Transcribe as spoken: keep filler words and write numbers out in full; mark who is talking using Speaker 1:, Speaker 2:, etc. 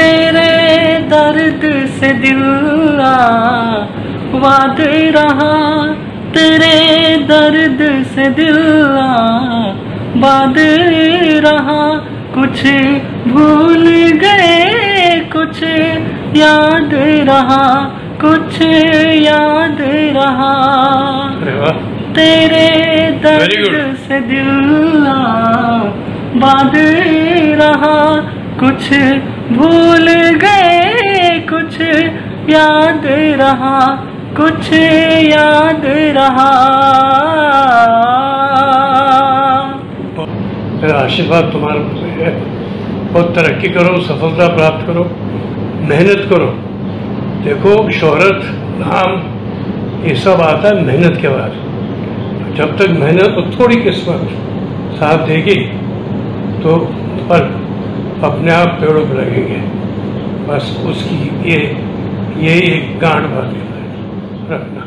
Speaker 1: तेरे दर्द से दिल आबाद रहा, तेरे दर्द से दिल आबाद रहा। कुछ भूल गए कुछ याद रहा, कुछ याद रहा। तेरे दर्द से दिल आबाद रहा, कुछ भूल गए कुछ याद रहा, कुछ याद रहा।
Speaker 2: मेरा आशीर्वाद तुम्हारे ऊपर है। बहुत तरक्की करो, सफलता प्राप्त करो, मेहनत करो। देखो शोहरत, नाम ये सब आता है मेहनत के बाद। जब तक मेहनत और थोड़ी किस्मत साथ देगी तो फल अपने आप पेड़ों पर लगेंगे। बस उसकी ये यही एक गांठ बात रखना।